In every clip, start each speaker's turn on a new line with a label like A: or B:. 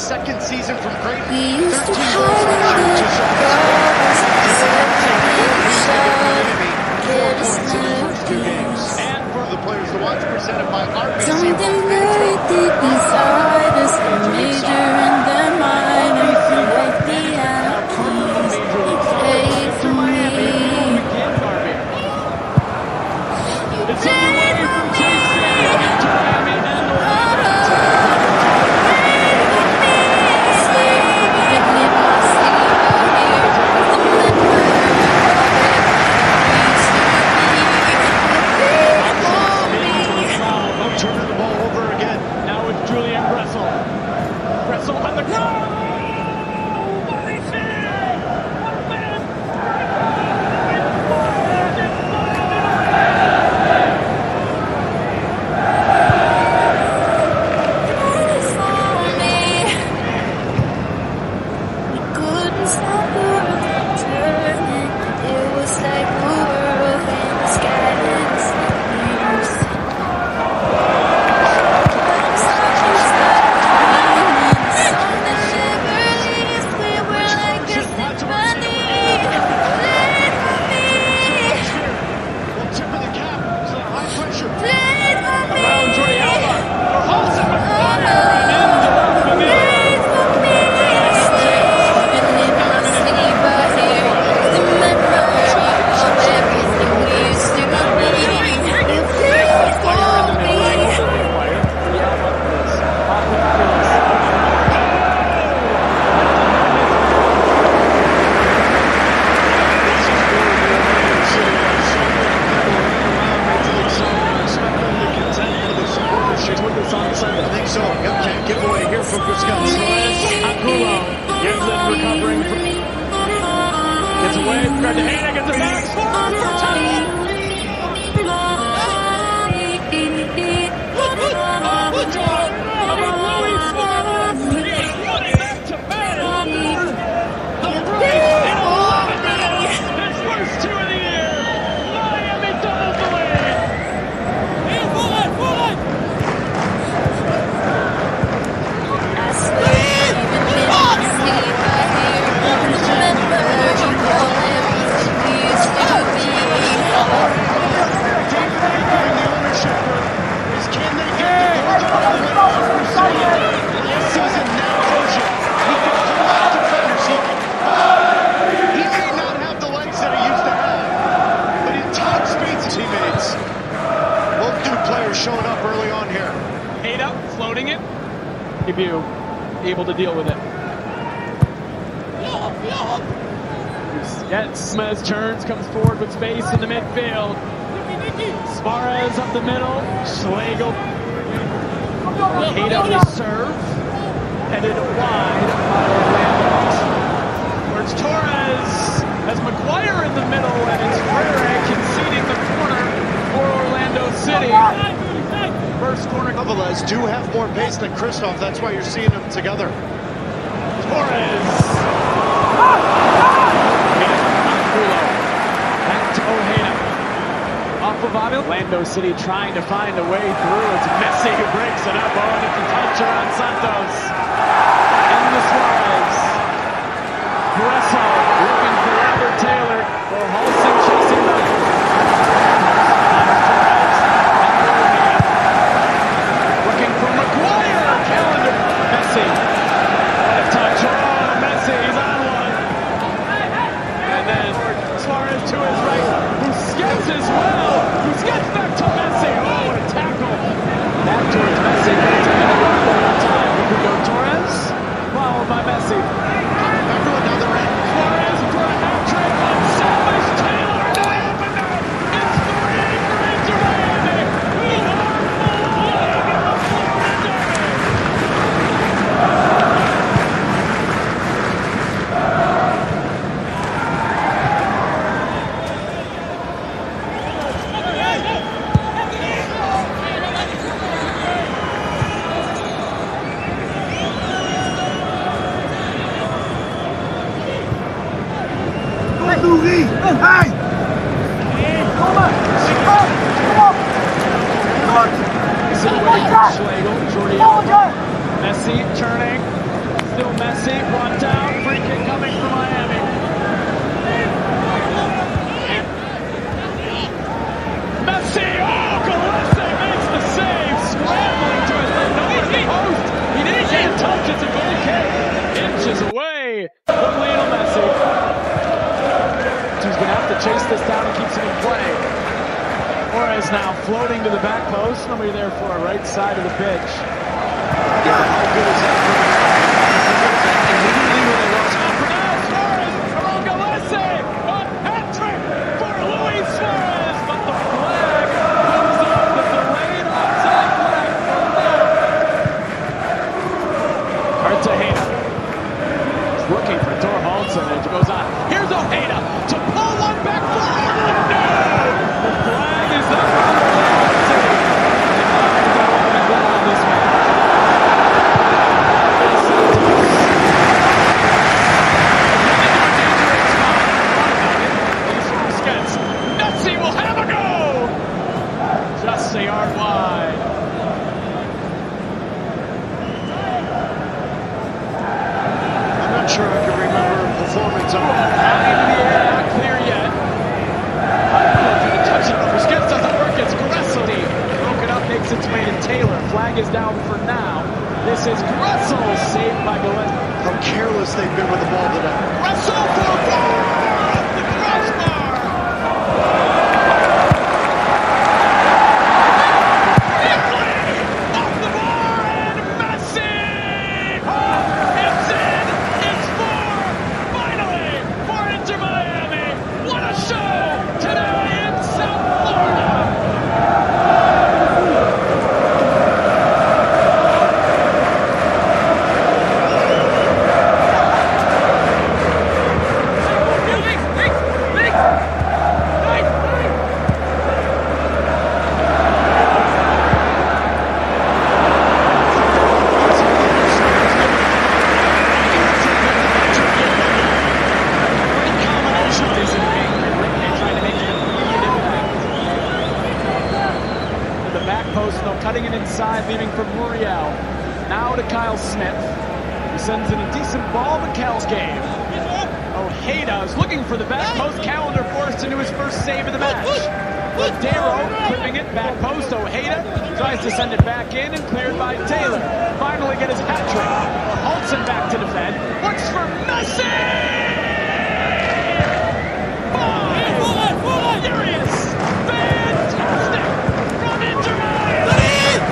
A: second season from Creighton.
B: We used
A: 13
B: to
A: goals
B: hide
A: last year, just
B: the
A: first two games. And for the players to watch, presented by RBC.
B: something good deep inside us, a major and the minor, like the Yankees. Hey, for me, you played for me.
A: Turning the ball over again. Now with Julian Gressel. Gressel on the ground.
B: We couldn't stop the world from turning. It was like a world in the sky and stars.
A: I think so. Yep, can't give away here from Wisconsin. Angulo. Yemlin recovering from... Gets away. Cartagena gets it back. Forward for time. Teammates. Both new players showing up early on here.
C: Ada floating it. Debut able to deal with it. Yet Smez turns, comes forward with space in the midfield. Suarez up the middle. Schlegel. Ada will serve. Headed wide by Orlando. Where's Torres? Has McGuire in the middle, and it's Frere conceding the corner for Orlando City. First corner.
A: Aviles do have more pace than Kristoff. That's why you're seeing them together.
C: Torres. Back to Ojeda. Off of Avila. Orlando City trying to find a way through. It's Messi who breaks it up. Oh, and it's a touch around Santos. In the Suarez. Gressel looking for Robert Taylor. Well, Halston chasing them. Looking for McGuire. Calendar. Messi. What a touch. Oh, Messi. He's on one. And then Suarez to his right. Busquets as well. Busquets back to Messi. Oh, what a tackle. Back towards Messi. Time. We could go Torres. Followed by Messi.
A: Everyone down the right.
C: Suarez for a hat trick on Salvage Taylor. No opener. It's 3 for Inter Miami. We are flying in the Florida Derby. this down and keeps it in play. Flores now floating to the back post. Nobody there for a right side of the pitch.
A: Yeah, how good is that? Immediately when they lost.
C: Suarez from Gillespie. A hat trick for Luis Suarez. But the flag goes up. The delayed offside flag goes up. Cartagena is looking for Thorhaldsen. It goes on. Here's Ojeda to pull one back forward. No! The flag is up on Orlando City. On this match. Messi will have a go! Just a yard wide.
A: I'm not sure I can remember a performance on that.
C: High into the air, not clear yet. Touchdown. Busquets doesn't work. It's Gressel. Broken up, makes its way to Taylor. Flag is down for now. This is Gressel, saved by Gillespie.
A: How careless they've been with the ball today.
C: Gressel for goal! The crossbar! Off the bar, and Messi! It's in! It's four! Finally, for Inter Miami! What a show today in South Florida! Cutting it inside, leaving for Muriel. Now to Kyle Smith, who sends in a decent ball, but Cal's game. Ojeda is looking for the back post. Callender forced into his first save of the match. Ladero clipping it, back post. Ojeda tries to send it back in and cleared by Taylor. Finally get his hat trick. Holtzen back to defend. Looks for Messi! Furious! Fantastic! From Inter Miami!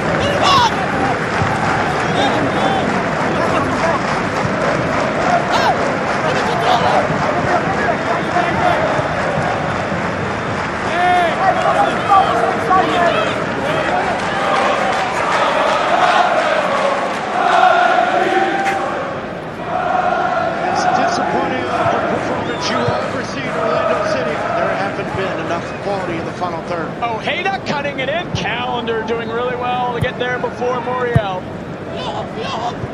A: As disappointing of a performance you will ever see in Orlando City, there haven't been enough quality in the final third.
C: Ojeda cutting it in. Callender doing really well to get there before Muriel.